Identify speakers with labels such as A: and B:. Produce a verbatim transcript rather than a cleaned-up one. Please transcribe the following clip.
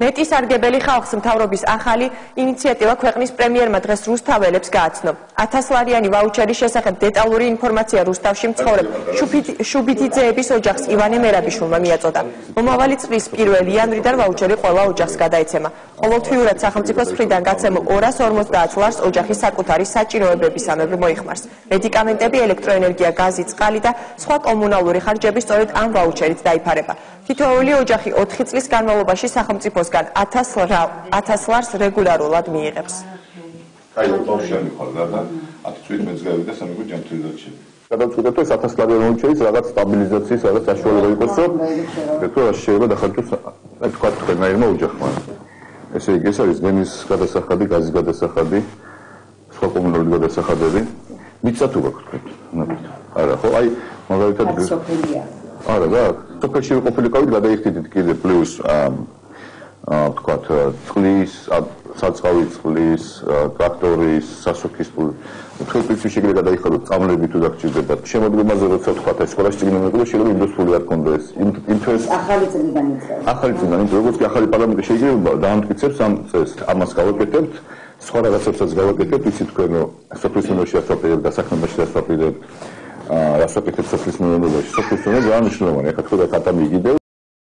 A: მეტი სარგებელი ხალხს მთავრობის ახალი ინიციატივა ქვეყნის პრემიერმა დღეს რუსთაველებს გააცნო. ათასლარიანი ვაუჩერის შესახებ დეტალური ინფორმაცია რუსთავში მცხოვრებ შუბიდიძეების ოჯახს ივანე მერაბიშვილმა მიაწოდა. მომავალი წლის პირველი იანვრიდან ვაუჩერი ყველა ოჯახს გადაეცემა. ყოველთვიურად სახელმწიფოს მხრიდან გაცემულ ორას ორმოცდაათ ლარს ოჯახის საკუთარი საჭიროებებისამებრ მოიხმარს. მედიკამენტები, ელექტროენერგია, გაზი, წყალი და სხვა კომუნალური ხარჯები სწორედ ამ ვაუჩერით დაიფარება. თითოეული ოჯახი ოთხი წლის განმავლობაში სახელმწიფოსგან ათას ლარს რეგულარულად მიიღებს.
B: გადავწყვიტეთ, რომ ათას ლარიანი ვაუჩერის რაღაც სტაბილიზაციის რაღაც საშუალება იყოს, რომ რა შეიძლება დახარჯოს თქვა თქვენაირმა ოჯახმა. ესე იგი, ეს არის გემის გადასახადი, გაზის გადასახადი, სხვა კომუნალური გადასახადები. მიწა თუ გაქვთ თქვენ? არა, ხო? აი, მაგალითად არა, რა, სოფელში ყოფილიყავით, გადაიხდით კიდე პლუს აა ვთქვათ, წყლის, საწვავის წყლის, ტრაქტორის, სასუქის ფული. ხელფიქსი შეიძლება გადაიხადოთ, წამლები თუ დაგჭირდებათ. შემოდგომაზე როცა ვთქვათ, ეს სკოლაში წიგნი მეკვლო, შეიძლება ინდოს ფული არ გქონდეს. ინტერეს
C: ახალი წიგნიდან იწევს.
B: ახალი წიგნიდან, როგორც კი ახალი პარლამენტი შეიძლება დაამტკიცებს ამ წესს, ამას გავაკეთებთ, სხვა რაღაცებსაც გავაკეთებთ, იცით თქვენ, რომ სოფლის მინოში ასწავლეთ, დასაქმებაში ასწავლეთ, აა რასაკეთებთ სოფლის მინოში. სოფლის მინოში ძალიან მნიშვნელოვანია, ხა თქვენ ხატამი იგიდევ